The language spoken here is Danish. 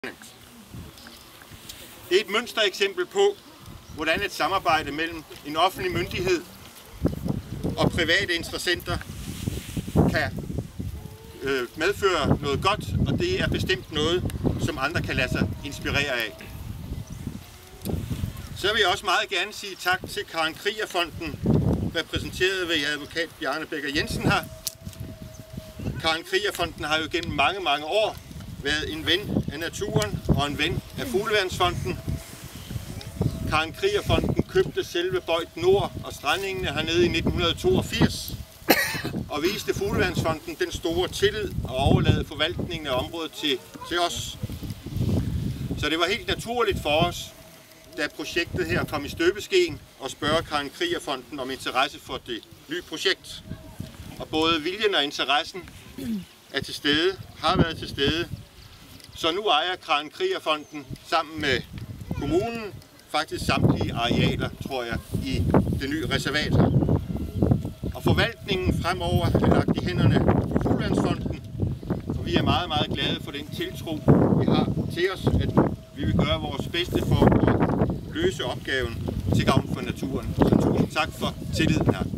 Det er et mønstereksempel på, hvordan et samarbejde mellem en offentlig myndighed og private interessenter kan medføre noget godt, og det er bestemt noget, som andre kan lade sig inspirere af. Så vil jeg også meget gerne sige tak til Karen Kriger Fonden, repræsenteret ved advokat Bjarne Becker Jensen her. Karen Kriger Fonden har jo gennem mange år været en ven af naturen og en ven af Fugleværnsfonden. Karen Kriger Fonden købte selve Bøjt Nord og strandingene hernede i 1982 og viste Fugleværnsfonden den store tillid og overlade forvaltningen af området til os. Så det var helt naturligt for os, da projektet her kom i støbeskeen, og spørge Karen Kriger Fonden om interesse for det nye projekt. Og både viljen og interessen er til stede, har været til stede. Så nu ejer Karen Kriger Fonden sammen med kommunen faktisk samtlige arealer, tror jeg, i det nye reservat. Og forvaltningen fremover er lagt i hænderne på Fugleværnsfonden, og vi er meget glade for den tiltro, vi har til os, at vi vil gøre vores bedste for at løse opgaven til gavn for naturen. Så tusind tak for tilliden her.